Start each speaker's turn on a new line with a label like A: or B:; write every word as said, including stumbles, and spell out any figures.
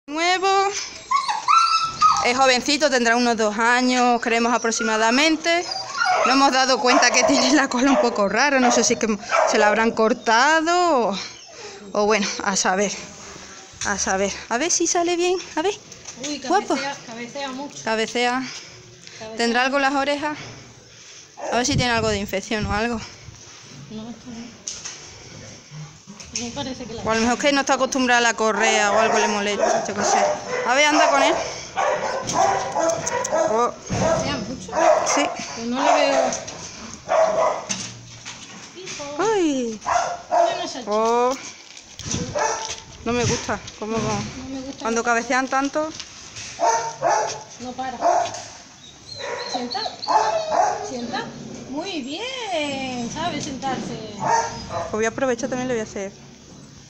A: Nuevo, es jovencito, tendrá unos dos años, creemos aproximadamente. Nos hemos dado cuenta que tiene la cola un poco rara, no sé si es que se la habrán cortado o, o bueno, a saber, a saber. A ver si sale bien, a ver.
B: Uy,
A: Guapo.
B: cabecea, cabecea mucho.
A: Cabecea.
B: Cabecea.
A: ¿Tendrá algo en las orejas? A ver si tiene algo de infección o algo.
B: No, esto no. No parece que la...
A: O a lo mejor que no está acostumbrada a la correa o algo le molesta, yo qué sé. A ver, anda con él. Oh,
B: Cabecea mucho.
A: sí.
B: Pues no le veo... Hijo.
A: Ay.
B: Yo no sé.
A: Oh. No me gusta. Como
B: No me gusta.
A: cuando cabecean tanto.
B: No para. Sienta. Sienta. Muy bien. Sabe sentarse.
A: Pues voy a aprovechar también, le voy a hacer.